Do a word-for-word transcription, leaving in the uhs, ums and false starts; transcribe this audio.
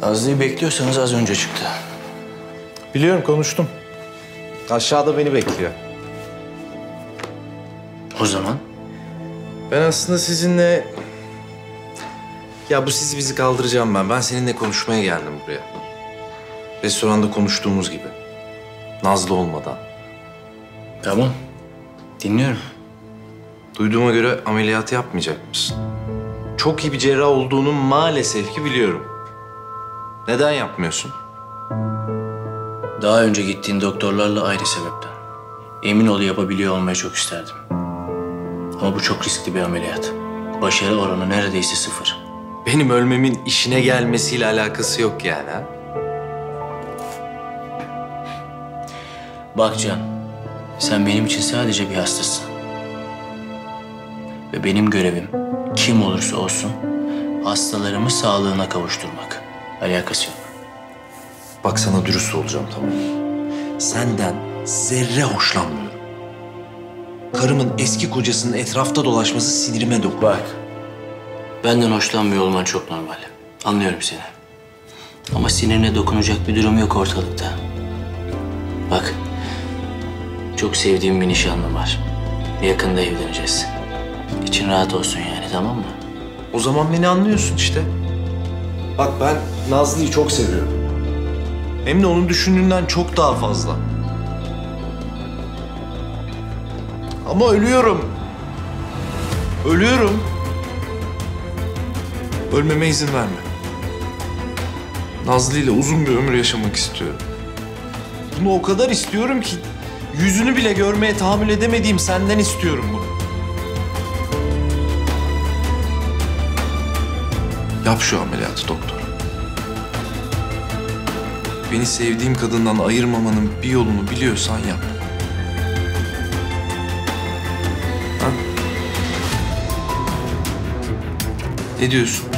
Nazlı'yı bekliyorsanız az önce çıktı. Biliyorum, konuştum. Aşağıda beni bekliyor. O zaman? Ben aslında sizinle... Ya bu sizi bizi kaldıracağım ben. Ben seninle konuşmaya geldim buraya. Restoranda konuştuğumuz gibi. Nazlı olmadan. Tamam. Dinliyorum. Duyduğuma göre ameliyatı yapmayacak mısın? Çok iyi bir cerrah olduğunu maalesef ki biliyorum. Neden yapmıyorsun? Daha önce gittiğin doktorlarla aynı sebepten. Emin ol yapabiliyor olmayı çok isterdim. Ama bu çok riskli bir ameliyat. Başarı oranı neredeyse sıfır. Benim ölmemin işine gelmesiyle alakası yok yani ha? Bak Can, sen benim için sadece bir hastasın. Ve benim görevim kim olursa olsun hastalarımı sağlığına kavuşturmak. Alakası yok. Bak sana dürüst olacağım, tamam mı? Senden zerre hoşlanmıyorum. Karımın eski kocasının etrafta dolaşması sinirime dokunuyor. Bak, benden hoşlanmıyor olman çok normal. Anlıyorum seni. Ama sinirine dokunacak bir durum yok ortalıkta. Bak, çok sevdiğim bir nişanlım var. Yakında evleneceğiz. İçin rahat olsun yani, tamam mı? O zaman beni anlıyorsun işte. Bak ben Nazlı'yı çok seviyorum. Hem de onun düşündüğünden çok daha fazla. Ama ölüyorum. Ölüyorum. Ölmeme izin verme. Nazlı ile uzun bir ömür yaşamak istiyorum. Bunu o kadar istiyorum ki yüzünü bile görmeye tahammül edemediğim senden istiyorum bunu. Yap şu ameliyatı doktor. Beni sevdiğim kadından ayırmamanın bir yolunu biliyorsan yap. Ha? Ne diyorsun?